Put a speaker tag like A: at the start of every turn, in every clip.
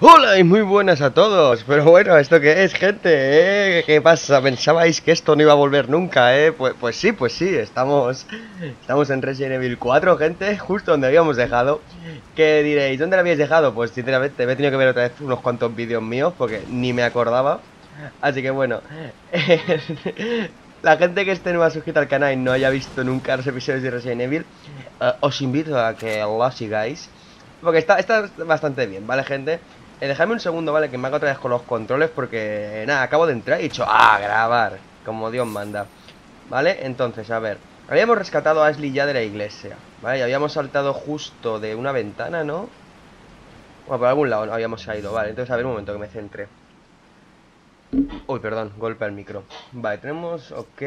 A: Hola y muy buenas a todos. Pero bueno, ¿esto qué es, gente? ¿Qué pasa? ¿Pensabais que esto no iba a volver nunca, eh? Pues sí, estamos en Resident Evil 4, gente, justo donde habíamos dejado. ¿Qué diréis? ¿Dónde lo habíais dejado? Pues sinceramente me he tenido que ver otra vez unos cuantos vídeos míos porque ni me acordaba. Así que bueno, la gente que esté nueva suscrita al canal y no haya visto nunca los episodios de Resident Evil, os invito a que lo sigáis. Porque está bastante bien, ¿vale, gente? Dejadme un segundo, ¿vale? Que me haga otra vez con los controles porque, nada, acabo de entrar y he dicho, grabar, como Dios manda. ¿Vale? Entonces, a ver, habíamos rescatado a Ashley ya de la iglesia, ¿vale? Y habíamos saltado justo de una ventana, ¿no? Bueno, por algún lado no habíamos caído, vale. Entonces, a ver, un momento que me centre. Uy, perdón, golpe al micro. Vale, tenemos, ok.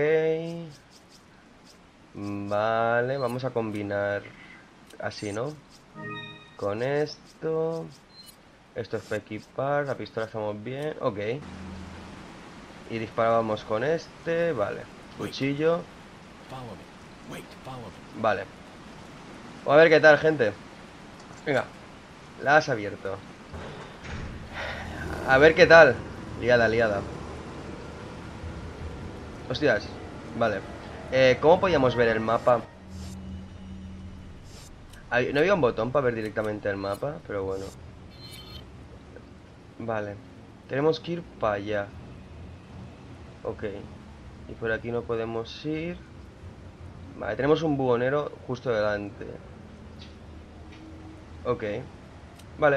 A: Vale, vamos a combinar así, ¿no? Con esto. Esto es para equipar, la pistola estamos bien, ok. Y disparábamos con este, vale. Cuchillo. Vale. A ver qué tal, gente. Venga, la has abierto. A ver qué tal. Liada, liada. Hostias, vale. ¿Cómo podíamos ver el mapa? No había un botón para ver directamente el mapa, pero bueno. Vale. Tenemos que ir para allá. Ok. Y por aquí no podemos ir. Vale, tenemos un buhonero justo delante. Ok. Vale.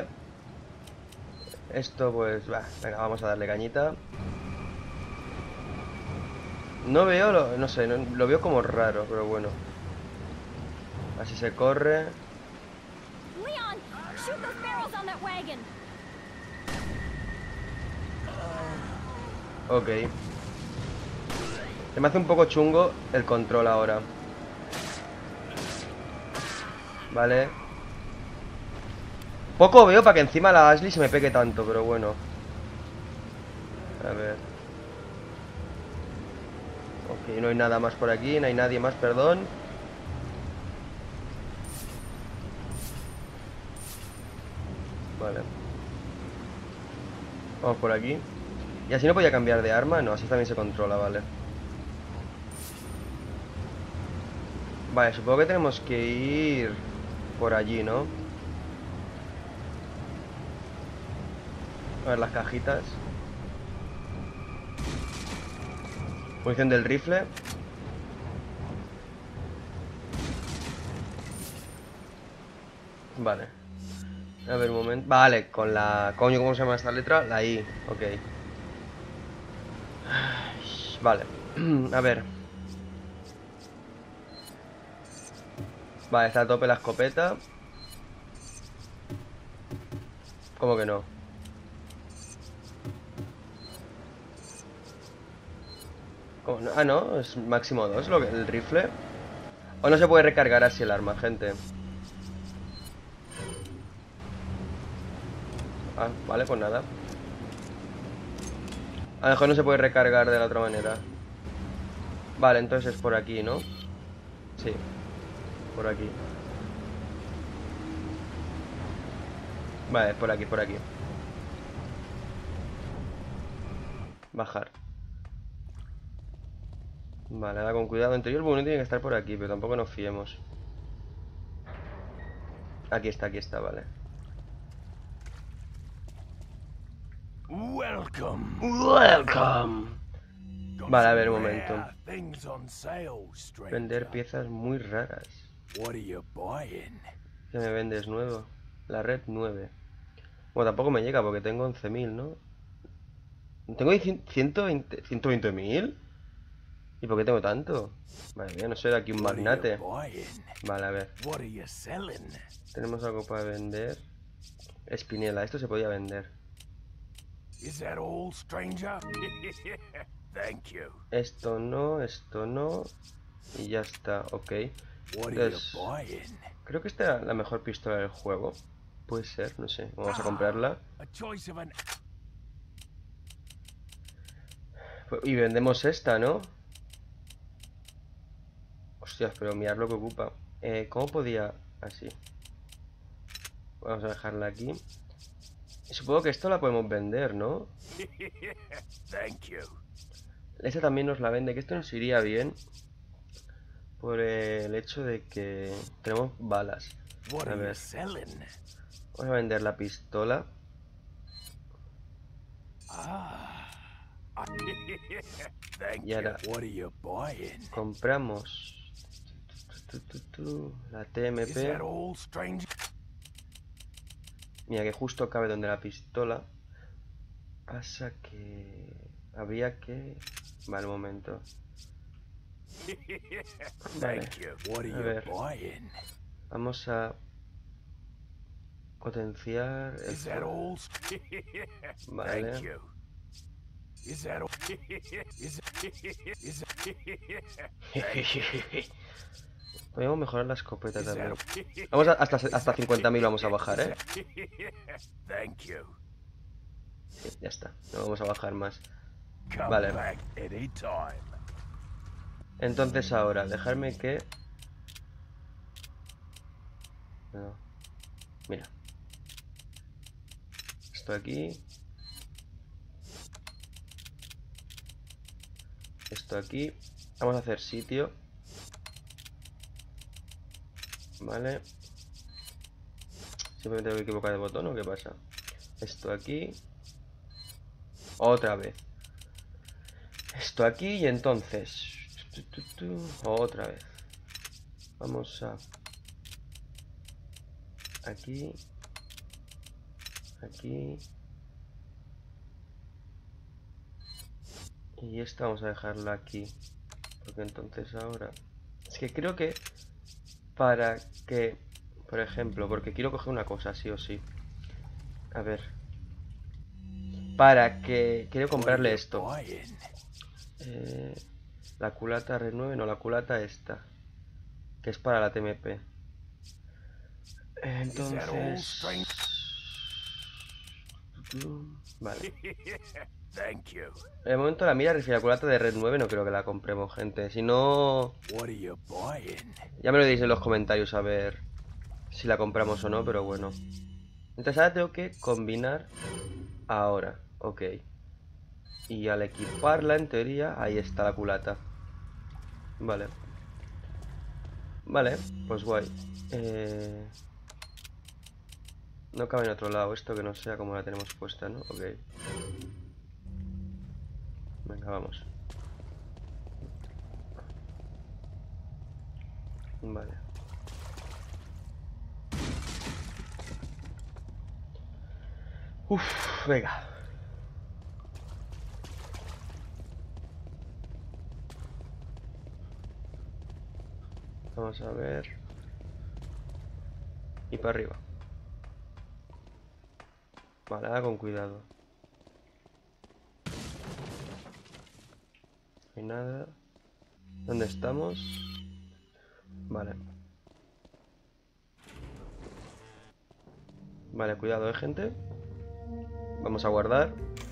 A: Esto pues... venga, vamos a darle cañita. No veo, no sé, lo veo como raro, pero bueno. Así se corre.
B: Leon, shoot those barrels on that wagon.
A: Ok. Se me hace un poco chungo el control ahora. Vale. Poco veo para que encima la Ashley se me pegue tanto, pero bueno. A ver. Ok, no hay nada más por aquí, no hay nadie más, perdón. Vale. Vamos por aquí. Y así no podía cambiar de arma, no, así también se controla, vale. Vale, supongo que tenemos que ir por allí, ¿no? A ver las cajitas. Munición del rifle. Vale. A ver, un momento. Vale, con la... Coño, ¿cómo se llama esta letra? La I. Ok. Vale. A ver. Vale, está a tope la escopeta. ¿Cómo que no? ¿Cómo no? Ah, no, es máximo 2 el rifle. O no se puede recargar así el arma, gente. Ah, vale, pues nada. A lo mejor no se puede recargar de la otra manera. Vale, entonces es por aquí, ¿no? Sí, por aquí. Vale, por aquí, por aquí. Bajar. Vale, ahora con cuidado. En teoría el bueno tiene que estar por aquí, pero tampoco nos fiemos. Aquí está, vale. Welcome. Vale, a ver, un momento. Vender piezas muy raras. ¿Qué me vendes nuevo? La red 9. Bueno, tampoco me llega porque tengo 11.000, ¿no? Tengo 120.000. ¿Y por qué tengo tanto? Madre mía, no soy aquí un magnate. Vale, a ver. Tenemos algo para vender. Espinela, esto se podía vender. Esto no, esto no. Y ya está, ok. Entonces, creo que esta era la mejor pistola del juego. Puede ser, no sé. Vamos a comprarla. Y vendemos esta, ¿no? Hostias, pero mirad lo que ocupa. ¿Cómo podía...? Así. Vamos a dejarla aquí. Supongo que esto la podemos vender, ¿no?
C: Thank you.
A: Esta también nos la vende, que esto nos iría bien. Por el hecho de que tenemos balas.
C: What
A: A
C: are you
A: ver,
C: selling?
A: vamos a vender la pistola.
C: Thank
A: Y ahora
C: you. What are you buying?
A: compramos la
C: Is
A: TMP.
C: that all, stranger?
A: Mira que justo cabe donde la pistola. Pasa que habría que... Vale, un momento. Vale,
C: Thank you. What are
A: a
C: you
A: ver.
C: buying?
A: Vamos a potenciar el
C: Is that
A: fuego.
C: all?
A: Vale.
C: Thank you. Is that all?
A: Podemos mejorar la escopeta
C: Is
A: también.
C: that
A: Vamos hasta 50.000 vamos a bajar, ¿eh?
C: Thank you.
A: Sí, ya está. No vamos a bajar más.
C: Come
A: Vale.
C: back anytime.
A: Entonces ahora, dejarme que... No. Mira. Esto aquí. Esto aquí. Vamos a hacer sitio. Vale. Siempre me tengo que equivocar de botón, ¿o qué pasa? Esto aquí. Otra vez. Esto aquí y entonces... Otra vez. Vamos a... Aquí. Aquí. Y esta vamos a dejarla aquí. Porque entonces ahora... Es que creo que... Para que... Por ejemplo, porque quiero coger una cosa, sí o sí. A ver. Para que... Quiero comprarle esto.
C: Buying.
A: La culata R9, no, la culata esta. Que es para la TMP. Entonces... Vale.
C: Thank you.
A: De momento la mira refiere a la culata de Red 9, no creo que la compremos, gente. Si no...
C: What are you buying?
A: Ya me lo diréis en los comentarios a ver si la compramos o no, pero bueno. Entonces ahora tengo que combinar ahora. Ok. Y al equiparla, en teoría, ahí está la culata. Vale. Vale, pues guay. No cabe en otro lado esto que no sea como la tenemos puesta, ¿no? Ok. Venga, vamos. Vale. Uf, venga. Vamos a ver. Y para arriba. Vale, ahora con cuidado. No hay nada. ¿Dónde estamos? Vale. Vale, cuidado, gente. Vamos a guardar.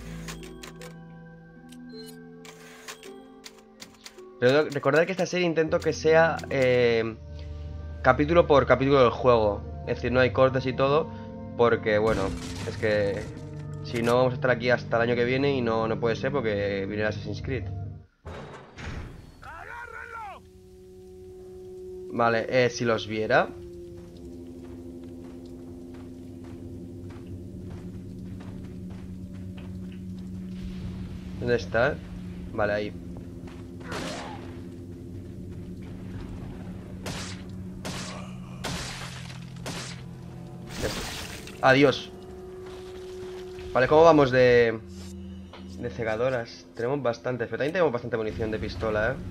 A: Pero recordad que esta serie intento que sea capítulo por capítulo del juego. Es decir, no hay cortes y todo. Porque, bueno, es que si no vamos a estar aquí hasta el año que viene y no puede ser porque viene el Assassin's Creed. Vale, si los viera. ¿Dónde está? Vale, ahí. Adiós. Vale, ¿cómo vamos de cegadoras? Tenemos bastantes, pero también tenemos bastante munición de pistola, ¿eh?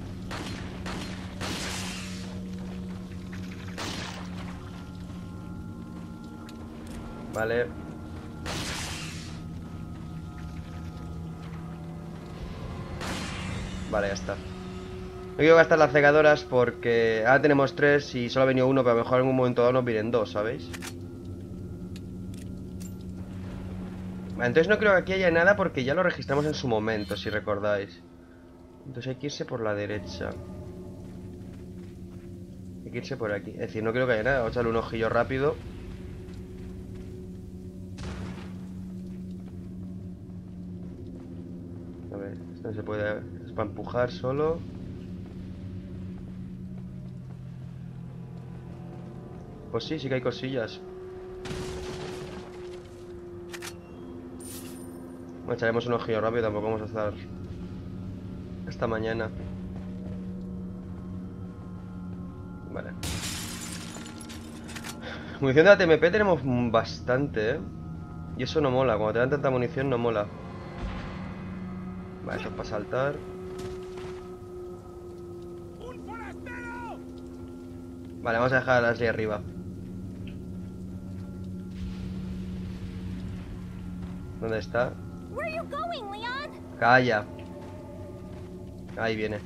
A: Vale. Vale, ya está. No quiero gastar las cegadoras porque ahora tenemos 3 y solo ha venido uno, pero a lo mejor en un momento dado nos vienen 2, ¿sabéis? Vale, entonces no creo que aquí haya nada porque ya lo registramos en su momento, si recordáis. Entonces hay que irse por la derecha. Hay que irse por aquí. Es decir, no creo que haya nada. Vamos a echarle un ojillo rápido. No se puede... Es para empujar solo. Pues sí, sí que hay cosillas. Bueno, echaremos un ojillo rápido, tampoco vamos a estar hasta mañana. Vale. Munición de ATMP tenemos bastante, ¿eh? Y eso no mola, cuando te dan tanta munición no mola. Vale, eso es para saltar. Vale, vamos a dejar a Ashley arriba. ¿Dónde está?
B: Where are you going, Leon?
A: Calla. Ahí viene.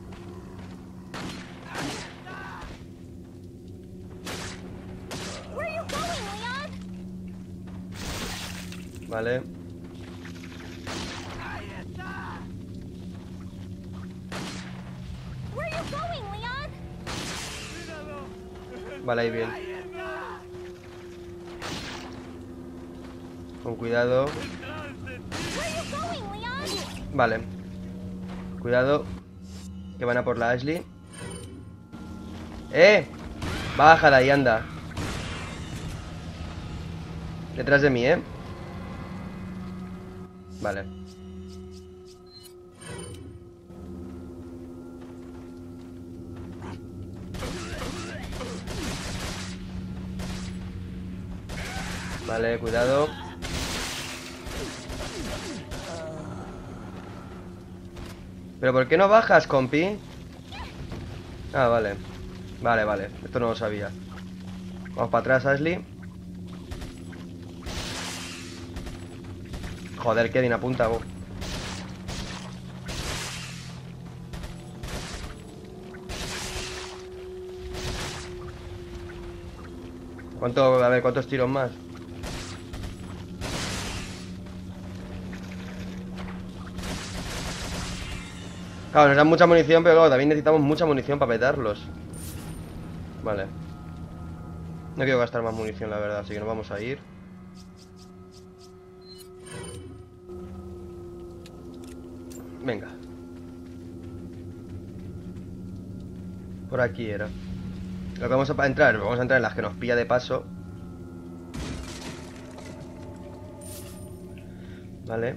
B: Where are you going, Leon?
A: Vale.
B: Where are you going, Leon?
A: Vale, ahí bien. Con cuidado.
B: Where are you going, Leon?
A: Vale. Cuidado. Que van a por la Ashley. ¡Eh! Bájala y anda. Detrás de mí, ¿eh? Vale. Vale, cuidado. ¿Pero por qué no bajas, compi? Ah, vale. Vale, vale. Esto no lo sabía. Vamos para atrás, Ashley. Joder, Kevin, apunta, vos. A ver, ¿cuántos tiros más? Claro, nos dan mucha munición, pero luego también necesitamos mucha munición para petarlos. Vale. No quiero gastar más munición, la verdad, así que nos vamos a ir. Venga. Por aquí era. Lo que vamos a entrar en las que nos pilla de paso. Vale.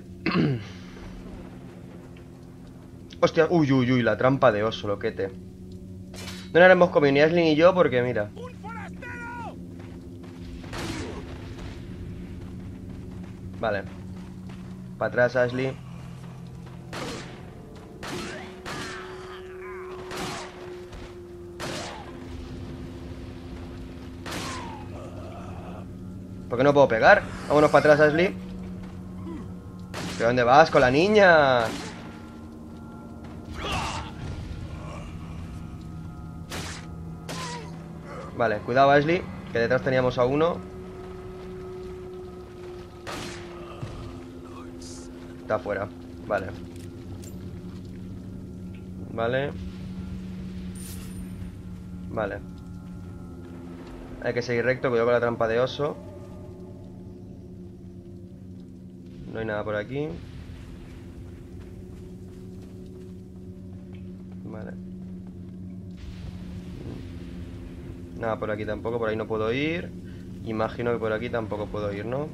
A: Hostia, uy, uy, uy, la trampa de oso, loquete. No haremos comido ni Ashley ni yo porque mira. Vale. Para atrás, Ashley. ¿Por qué no puedo pegar? Vámonos para atrás, Ashley. ¿Pero dónde vas con la niña? Vale, cuidado, Ashley, que detrás teníamos a uno. Está fuera, vale. Vale. Vale. Hay que seguir recto, cuidado con la trampa de oso. No hay nada por aquí. Vale. Nada por aquí tampoco, por ahí no puedo ir. Imagino que por aquí tampoco puedo ir, ¿no?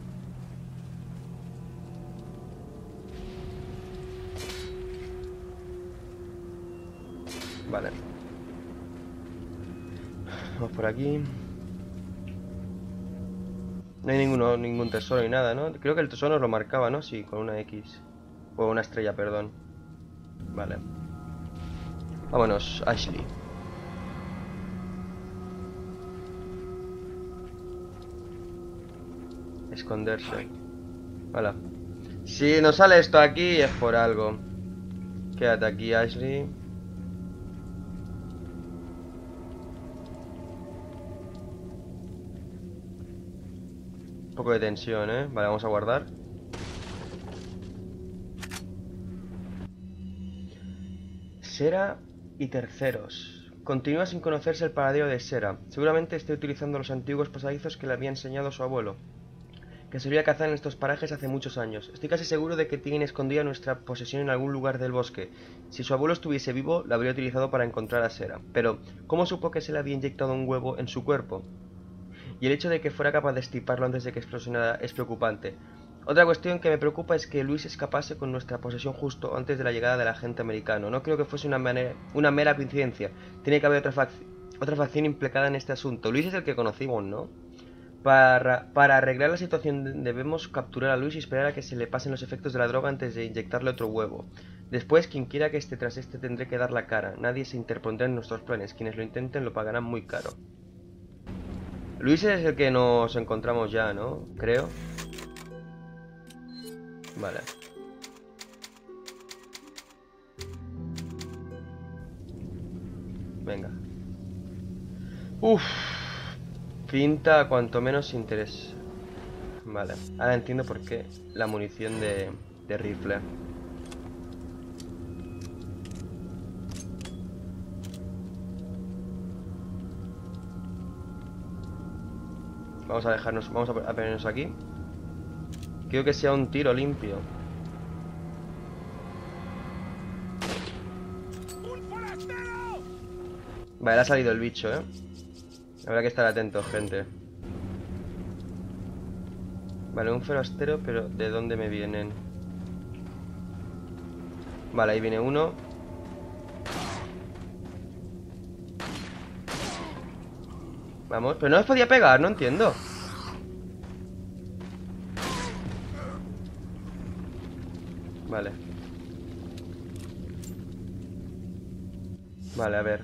A: Vale. Vamos por aquí. No hay ningún tesoro ni nada, ¿no? Creo que el tesoro nos lo marcaba, ¿no? Sí, con una X. O una estrella, perdón. Vale. Vámonos, Ashley. Esconderse. Hola. Si nos sale esto aquí es por algo. Quédate aquí, Ashley. Un poco de tensión, ¿eh? Vale, vamos a guardar. Sera y terceros. Continúa sin conocerse el paradero de Sera. Seguramente esté utilizando los antiguos pasadizos que le había enseñado su abuelo. que solía cazar en estos parajes hace muchos años. Estoy casi seguro de que tiene escondida nuestra posesión en algún lugar del bosque. Si su abuelo estuviese vivo, la habría utilizado para encontrar a Sera. Pero, ¿cómo supo que se le había inyectado un huevo en su cuerpo? Y el hecho de que fuera capaz de extirparlo antes de que explosionara es preocupante. Otra cuestión que me preocupa es que Luis escapase con nuestra posesión justo antes de la llegada del agente americano. No creo que fuese una mera coincidencia. Tiene que haber otra facción implicada en este asunto. Luis es el que conocimos, ¿no? Para arreglar la situación debemos capturar a Luis y esperar a que se le pasen los efectos de la droga antes de inyectarle otro huevo. Después, quien quiera que esté tras este tendré que dar la cara. Nadie se interpondrá en nuestros planes. Quienes lo intenten lo pagarán muy caro. Luis es el que nos encontramos ya, ¿no? Creo. Vale. Venga. Uf. Pinta cuanto menos interés. Vale. Ahora entiendo por qué la munición de rifle. Vamos a dejarnos. Vamos a ponernos aquí. Quiero que sea un tiro limpio. Vale, ha salido el bicho, ¿eh? Habrá que estar atentos, gente. Vale, un forastero, pero ¿de dónde me vienen? Vale, ahí viene uno. Vamos, pero no os podía pegar, no entiendo. Vale. Vale, a ver.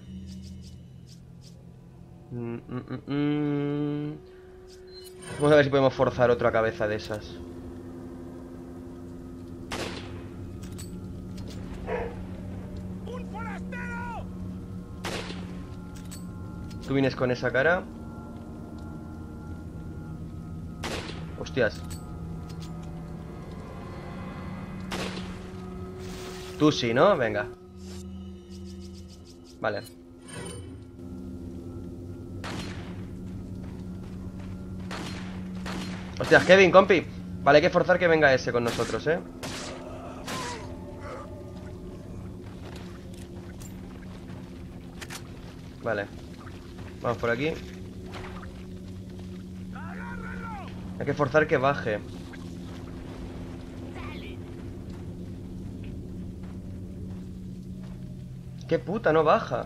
A: Vamos a ver si podemos forzar otra cabeza de esas. Tú vienes con esa cara. Hostias. Tú sí, ¿no? Venga. Vale. Hostias, Kevin, compi. Vale, hay que forzar que venga ese con nosotros, ¿eh? Vale. Vamos por aquí. Hay que forzar que baje. ¡Qué puta, no baja!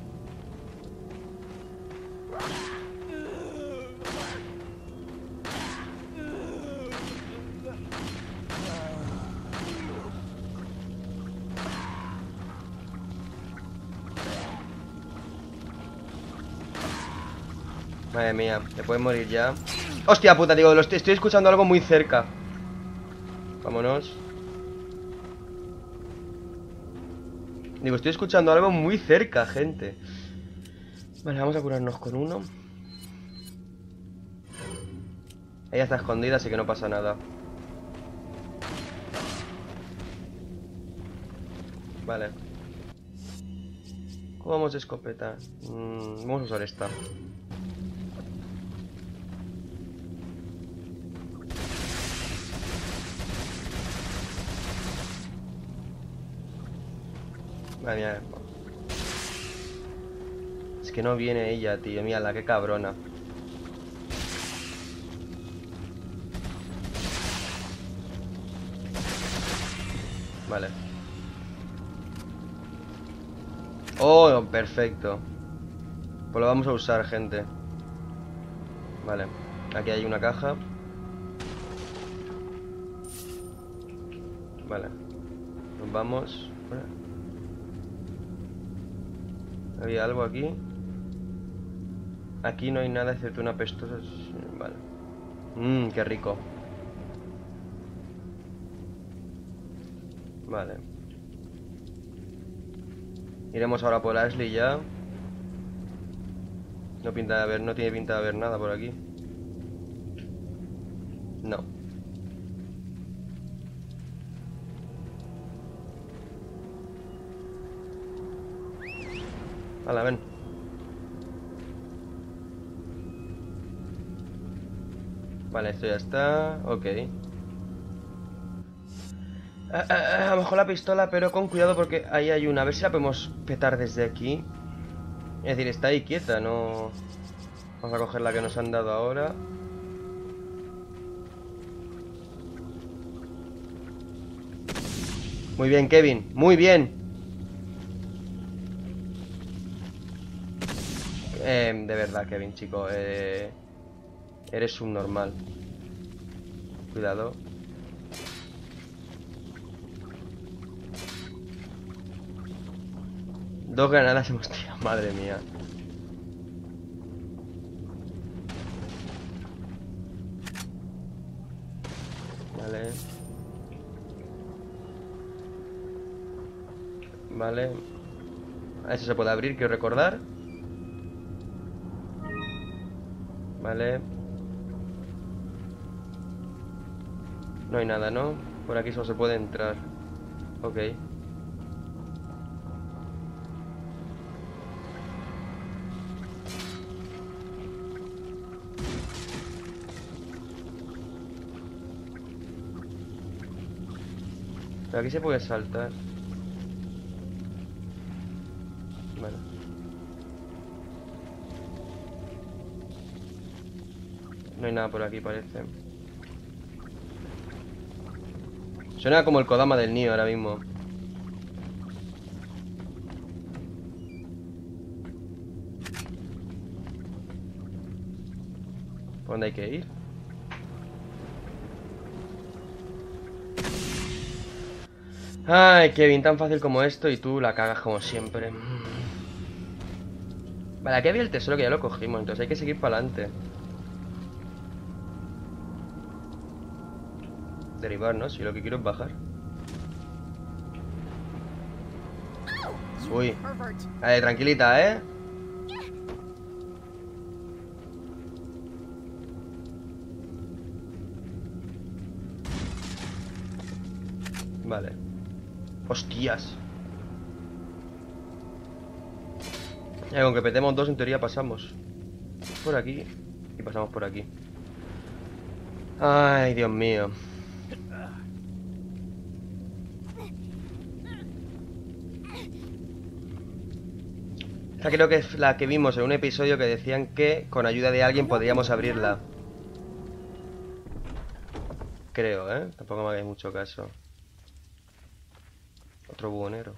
A: Madre mía, te puedes morir ya. ¡Hostia puta! Digo, estoy escuchando algo muy cerca. Vámonos. Digo, estoy escuchando algo muy cerca, gente. Vale, vamos a curarnos con uno. Ella está escondida, así que no pasa nada. Vale. ¿Cómo vamos de escopeta? Vamos a usar esta. Madre mía. Es que no viene ella, tío. Mírala, qué cabrona. Vale. Oh, perfecto. Pues lo vamos a usar, gente. Vale. Aquí hay una caja. Vale. Nos vamos. ¿Había algo aquí? Aquí no hay nada excepto una apestosa... Vale. Qué rico. Vale. Iremos ahora por Ashley ya. No pinta de haber, no tiene pinta de haber nada por aquí. No. Hala, ven. Vale, esto ya está. Ok. A lo mejor la pistola, pero con cuidado porque ahí hay una. A ver si la podemos petar desde aquí. Es decir, está ahí quieta, no... Vamos a coger la que nos han dado ahora. Muy bien, Kevin, muy bien. De verdad, Kevin, chico, eres un normal. Cuidado. Dos granadas hemos tirado, madre mía. Vale. Vale. Eso se puede abrir, quiero recordar. Vale. No hay nada, ¿no? Por aquí solo se puede entrar. Ok. Pero aquí se puede saltar. Vale. No hay nada por aquí, parece. Suena como el Kodama del Nioh ahora mismo. ¿Por dónde hay que ir? Ay, Kevin, tan fácil como esto y tú la cagas como siempre. Vale, aquí había el tesoro que ya lo cogimos, entonces hay que seguir para adelante. Derivar, ¿no? Si lo que quiero es bajar. Uy. Vale, tranquilita, ¿eh? Vale. Hostias. Con que petemos dos, en teoría pasamos por aquí y pasamos por aquí. Ay, Dios mío. Esta creo que es la que vimos en un episodio que decían que con ayuda de alguien podríamos abrirla. Creo, ¿eh? Tampoco me hagáis mucho caso. Otro buhonero.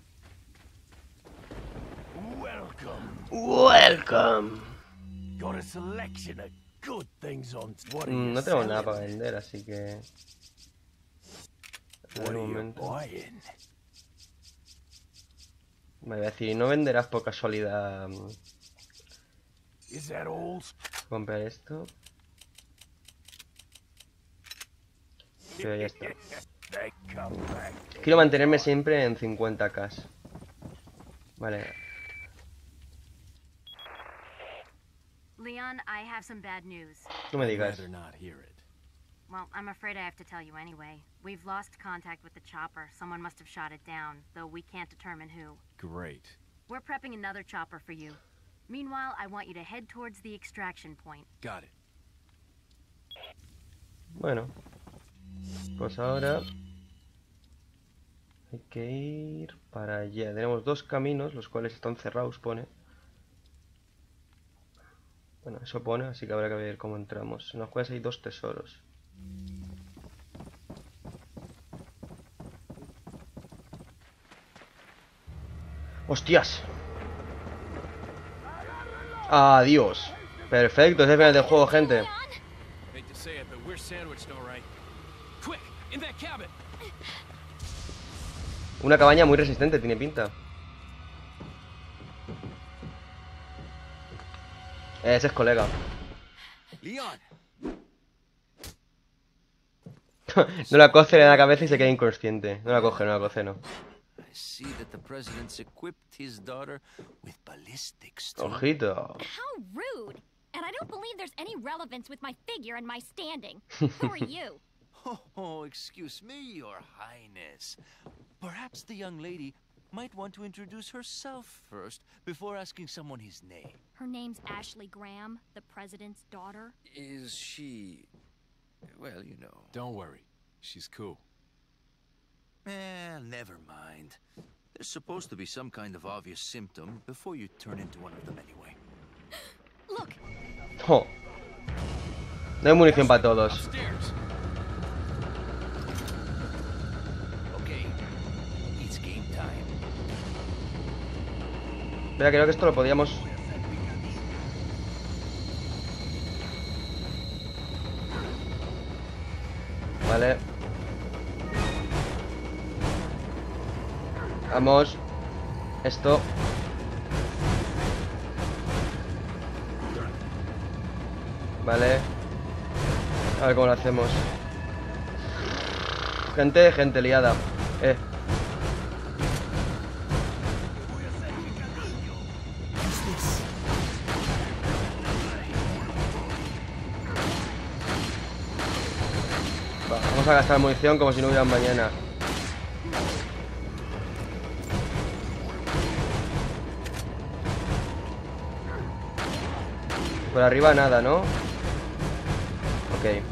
A: Welcome.
C: Got a selection of good things on. What are
A: No
C: you
A: tenemos nada
C: selling?
A: para vender, así que...
C: What
A: En
C: are
A: un
C: you
A: momento.
C: buying?
A: Me voy a decir, ¿no venderás por casualidad
C: Is that all?
A: comprar esto? Pero ya está.
C: They come back.
A: Quiero mantenerme siempre en 50k. Vale.
D: Leon, I have some bad news.
A: No me
C: I'd
A: digas.
C: rather not hear it.
D: Well, I'm afraid I have to tell you anyway. We've lost contact with the chopper. Someone must have shot it down, though we can't determine who.
C: Great.
D: We're prepping another chopper for you. Meanwhile, I want you to head towards the extraction point.
C: Got it.
A: Bueno. Pues ahora... hay que ir para allá. Tenemos dos caminos, los cuales están cerrados, pone. Bueno, eso pone, así que habrá que ver cómo entramos. En los cuales hay dos tesoros. ¡Hostias! ¡Adiós! Perfecto, es el final del juego, gente.
E: Hate to say it, but we're sandwiched all right. Quick, in that cabin.
A: Una cabaña muy resistente, tiene pinta. Ese es colega.
C: Leon.
A: No la coge en la cabeza y se queda inconsciente. No la coge, no la coge, no.
F: I see that the president's equipped his daughter with ballistics too.
A: Ojito.
B: How rude! And I don't believe there's any relevance with my figure and my standing. Who are you?
F: Oh, excuse me, Your Highness. Perhaps the young lady might want to introduce herself first before asking someone his name.
B: Her name's Ashley Graham, the president's daughter.
F: Is she well, you know.
E: Don't worry. She's cool.
F: Never mind. There's supposed to be some kind of obvious symptom before you turn into one of them anyway.
B: Look,
A: Oh. No hay munición para todos.
E: Upstairs.
F: Okay, it's game time.
A: Espera, creo que esto lo podíamos... Vale. Vamos. Esto. Vale. A ver cómo lo hacemos. Gente liada. Va, vamos a gastar munición como si no hubiera un mañana. Por arriba nada, ¿no? Ok.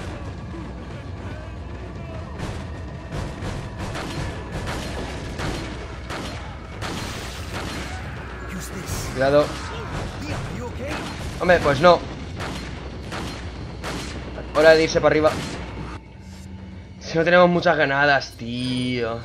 A: Cuidado. Hombre, pues no. Hora de irse para arriba. Si no tenemos muchas granadas, tío.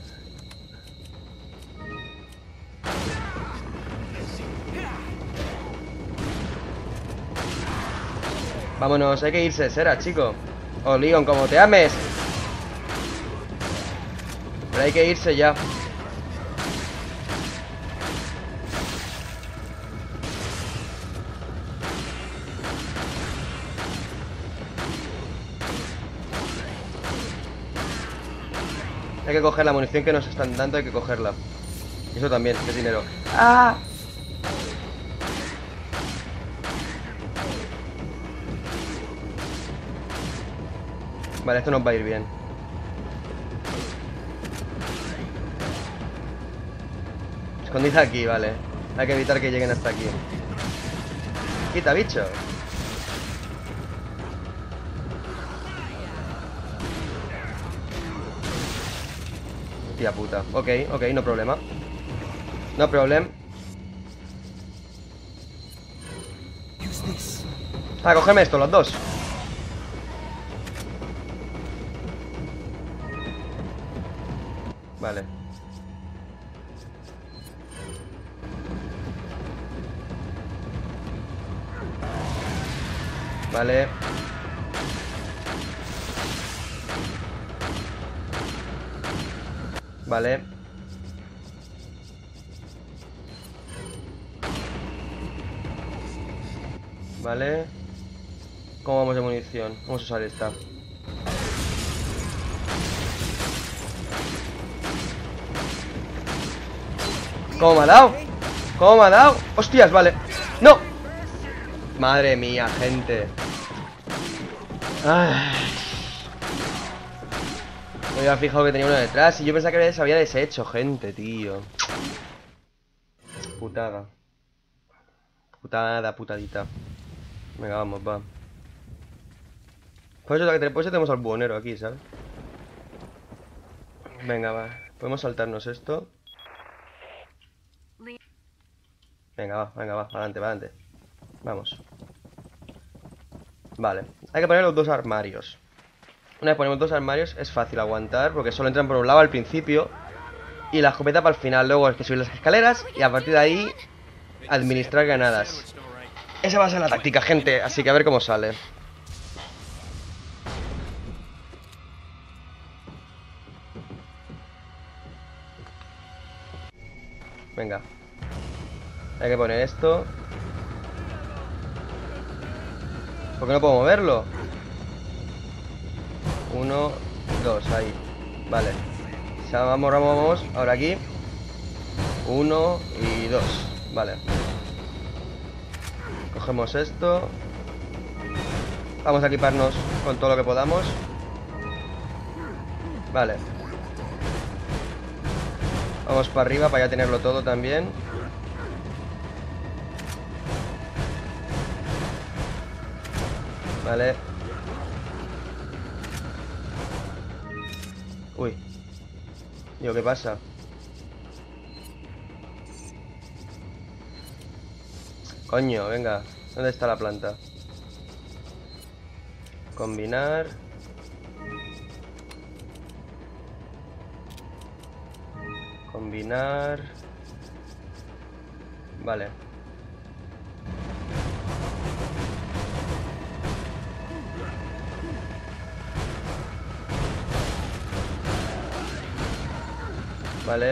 A: Vámonos, hay que irse, Sera, chico. O Leon, como te ames. Pero hay que irse ya. Hay que coger la munición que nos están dando, hay que cogerla. Eso también, que es dinero. ¡Ah! Vale, esto nos va a ir bien. Escondida aquí, vale. Hay que evitar que lleguen hasta aquí. Quita, bicho. Tía puta. Ok, no problema. No problem. Ah, cógeme esto, los dos. Vale. Vale. Vale. Vale. ¿Cómo vamos de munición? Vamos a usar esta. ¿Cómo me ha dado? ¿Cómo me ha dado? ¡Hostias! Vale. ¡No! Madre mía, gente. Ay. Me había fijado que tenía uno detrás y yo pensaba que se había deshecho, gente, tío. Putada. Putada, putadita. Venga, vamos, va. Por eso tenemos al buhonero aquí, ¿sabes? Venga, va. Podemos saltarnos esto. Venga, va, adelante, adelante. Vamos. Vale, hay que poner los dos armarios. Una vez ponemos dos armarios es fácil aguantar, porque solo entran por un lado al principio y la escopeta para el final. Luego hay que subir las escaleras y a partir de ahí administrar granadas. Esa va a ser la táctica, gente, así que a ver cómo sale. Venga. Hay que poner esto. ¿Por qué no puedo moverlo? 1, 2, ahí. Vale. O sea, vamos. Ahora aquí. 1 y 2. Vale. Cogemos esto. Vamos a equiparnos con todo lo que podamos. Vale. Vamos para arriba para ya tenerlo todo también. Vale. Uy. Digo, ¿qué pasa? Coño, venga. ¿Dónde está la planta? Combinar. Combinar. Vale. Vale.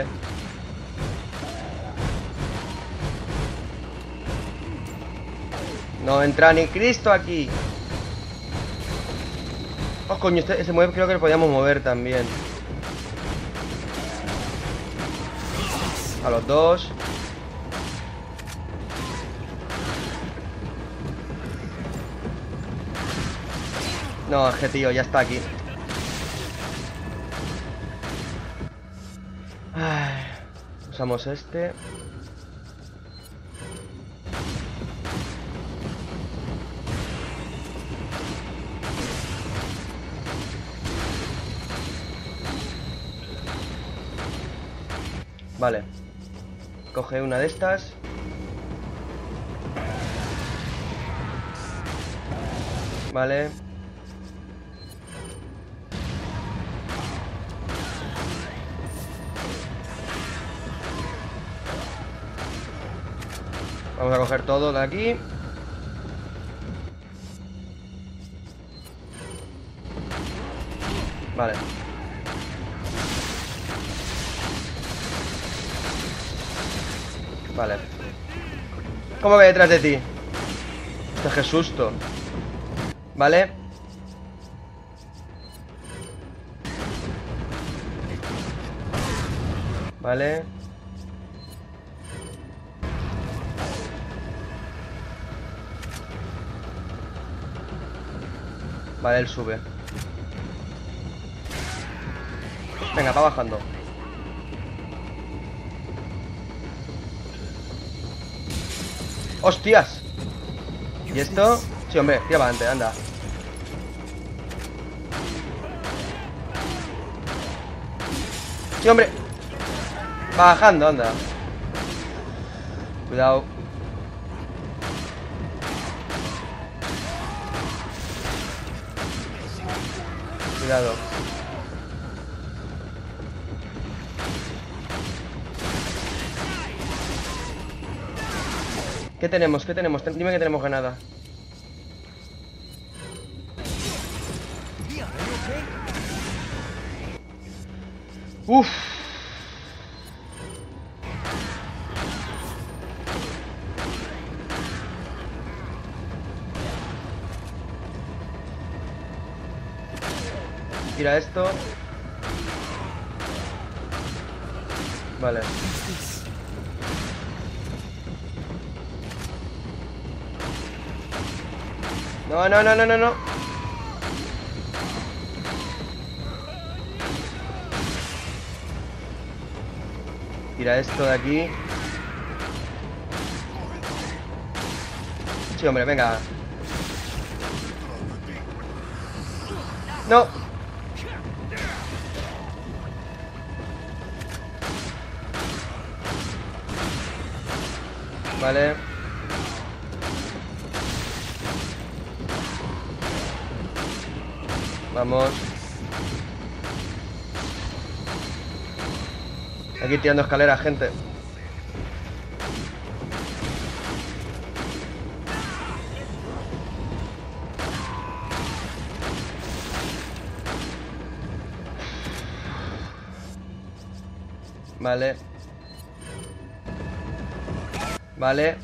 A: No entra ni Cristo aquí. Oh, coño, este se mueve, creo que lo podíamos mover también. A los dos. No, es que tío, ya está aquí. Ay, usamos este. Vale. Coge una de estas. Vale. Vamos a coger todo de aquí. Vale. Vale. ¿Cómo ve detrás de ti? Hostia, qué susto. Vale. Vale. Vale, él sube. Venga, va bajando. ¡Hostias! ¿Y esto? Sí, hombre, tira para adelante, anda. Sí, hombre. Va bajando, anda. Cuidado. Cuidado. ¿Qué tenemos? ¿Qué tenemos? Dime que tenemos ganada. Uf. Tira esto. Vale. No, no, no, no, no, no. Tira esto de aquí. Sí, hombre, venga. No. Vale. Vamos. Aquí tirando escaleras, gente. Vale. Vale.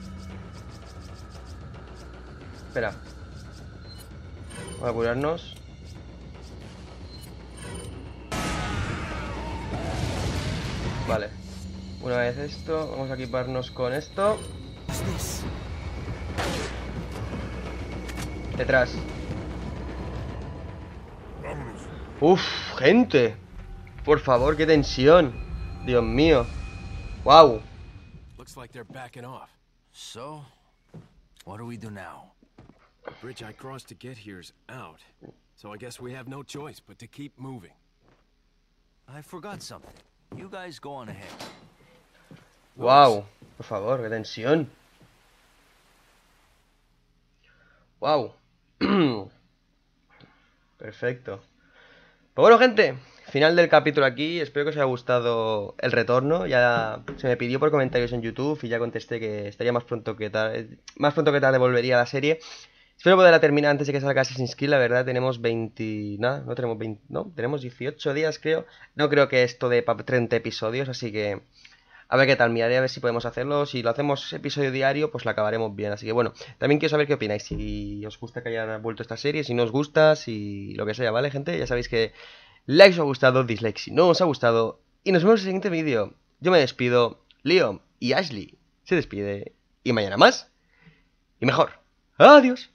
A: Espera. Vamos a curarnos. Vale. Una vez esto, vamos a equiparnos con esto. Detrás. Uf, gente. Por favor, qué tensión. Dios mío. Wow.
E: Looks like they're backing off.
F: So, what do we do now?
E: The bridge I crossed to get here's out. So I guess we have no choice but to keep moving.
F: I forgot something. You guys go on ahead.
A: Wow, por favor, qué tensión. Wow. Perfecto. Pues bueno, gente, final del capítulo aquí. Espero que os haya gustado el retorno. Ya se me pidió por comentarios en YouTube y ya contesté que estaría más pronto que tarde. Más pronto que tarde volvería a la serie. Espero poderla terminar antes de que salga Assassin's Creed. La verdad, tenemos 20... Nada, no tenemos 20... No, tenemos 18 días, creo. No creo que esto de 30 episodios, así que... A ver qué tal, miraré a ver si podemos hacerlo. Si lo hacemos episodio diario, pues lo acabaremos bien. Así que bueno, también quiero saber qué opináis. Si os gusta que haya vuelto esta serie, si no os gusta, si lo que sea, ¿vale, gente? Ya sabéis que like si os ha gustado, dislike si no os ha gustado. Y nos vemos en el siguiente vídeo. Yo me despido, Leon y Ashley se despide. Y mañana más y mejor. Adiós.